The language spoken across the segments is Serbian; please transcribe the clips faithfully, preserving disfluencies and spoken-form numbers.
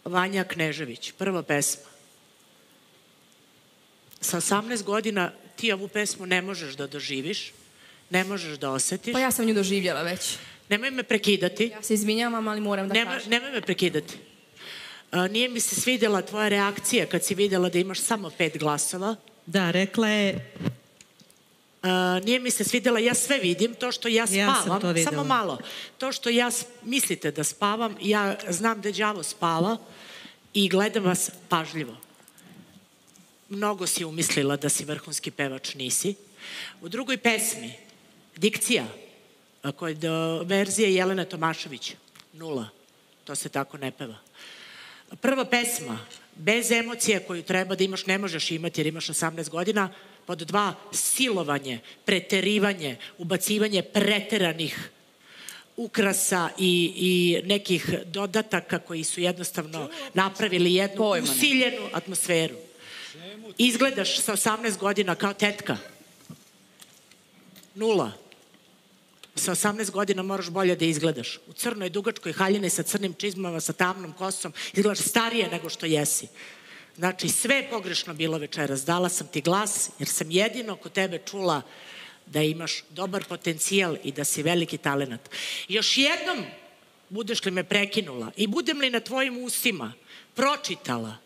Vanja Knežević, prva pesma. Sa osamnaest godina ti ovu pesmu ne možeš da doživiš, ne možeš da osetiš. Pa ja sam nju doživjela već. Nemoj me prekidati. Ja se izvinjavam, ali moram da kažem. Nemoj me prekidati. Nije mi se svidjela tvoja reakcija kad si vidjela da imaš samo pet glasova. Da, rekla je... Nije mi se svidjela, ja sve vidim, to što ja spavam, samo malo, to što ja mislite da spavam, ja znam da đavo spava i gledam vas pažljivo. Mnogo si umislila da si vrhunski pevač, nisi. U drugoj pesmi, dikcija, kod verzije Jelene Tomašević, nula, to se tako ne peva. Prva pesma, bez emocije koju treba da imaš, ne možeš imati jer imaš osamnaest godina, pod dva, silovanje, preterivanje, ubacivanje preteranih ukrasa i nekih dodataka koji su jednostavno napravili jednu usiljenu atmosferu. Izgledaš sa osamnaest godina kao tetka. Nula. Sa osamnaest godina moraš bolje da izgledaš. U crnoj, dugačkoj haljini sa crnim čizmama, sa tamnom kosom, izgledaš starije nego što jesi. Znači, sve je pogrešno bilo večeras. Dala sam ti glas, jer sam jedino kod tebe čula da imaš dobar potencijal i da si veliki talenat. Još jednom, budeš li me prekinula i budem li na tvojim ustima pročitala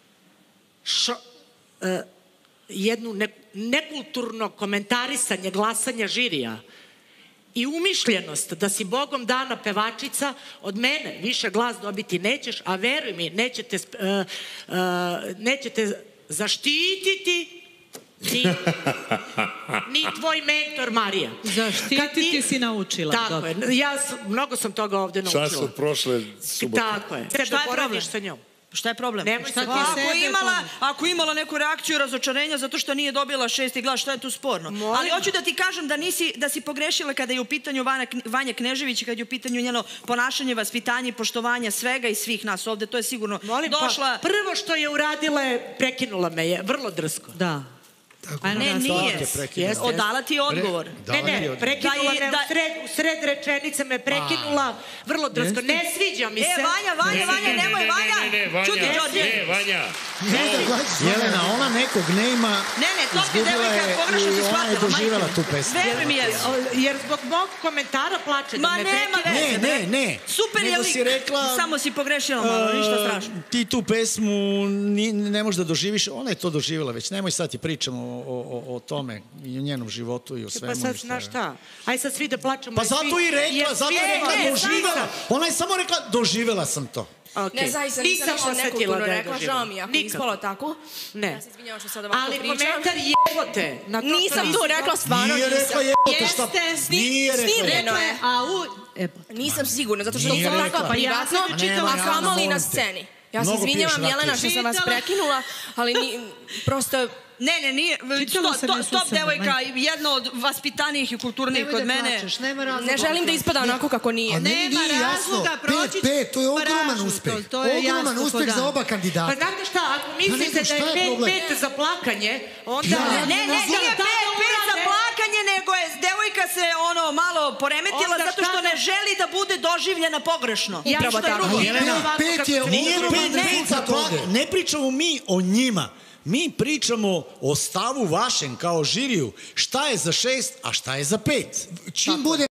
jednu nekulturno komentarisanje glasanja žirija i umišljenost da si Bogom dana pevačica, od mene više glas dobiti nećeš, a veruj mi, nećete zaštititi ni tvoj mentor Marija. Zaštititi si naučila. Tako je, ja mnogo sam toga ovde naučila. Šta su prošle subote? Tako je, treba poradiš sa njom. Šta je problem? Ako je imala neku reakciju razočarenja zato što nije dobila šesti glas, šta je tu sporno? Ali hoću da ti kažem da si pogrešila kada je u pitanju Vanja Knežević i kada je u pitanju njeno ponašanje, vaspitanje i poštovanja svega i svih nas ovde. To je sigurno došla... Prvo što je uradila je, prekinula me je, vrlo drsko. Da. Ne, nije. Odala ti je odgovor. Ne, ne, prekinula me u sred rečenice, me prekinula vrlo drsko. Ne sviđa mi se. E, Vanja, Vanja, Vanja, nemoj, Vanja. Čuti, Đorđe. Ne, Vanja. Jelena, ona nekog ne ima. Ne, ne, to ti devojka pogrešno si shvatila. Ona je doživjela tu pesmu. Veruj mi, jesu. Jer zbog mog komentara plače da me prekine. Ne, ne, ne. Super je lik. Samo si pogrešila malo, ništa strašno. Ti tu pesmu ne možeš da doživiš. Ona je to doživjela već. Nemoj sad ti pričamo o tome i o njenom životu i o svemu. Pa sad, znaš šta, aj sad svi da plaćamo. Pa zato i rekla, zato je rekla doživjela. Ona je samo rekla doživjela sam to. Ne, zaista nisam ništa nekulturno rekla, žao mi ako je ispalo tako. Ne. Ja se izvinjavam što sad ovako pričam. Ali komentar jebote. Nisam to rekla, stvarno nisam. Nije rekla jebote, šta? Nije rekla jebote. Nisam sigurna, zato što sam rekla privatno, a kamoli na sceni. Ja se izvinjavam, Jelena, što sam vas prekinula, ali prosto... Ne, ne, nije, stop devojka, jedna od vaspitanijih i kulturnijih kod mene. Ne želim da ispada onako kako nije. Nema razloga proći. pet pet, to je ogroman uspeh. Ogroman uspeh za oba kandidata. Pa znate šta, ako mislite da je pet pet za plakanje, onda... Ne, ne, nije pet pet za plakanje, nego je devojka se ono malo poremetila zato što ne želi da bude doživljena pogrešno. Upravo tako. pet je ogroman rezultat ovde. Ne pričamo mi o njima. Mi pričamo o stavu vašem kao žiriju. Šta je za šest, a šta je za pet. Čim bude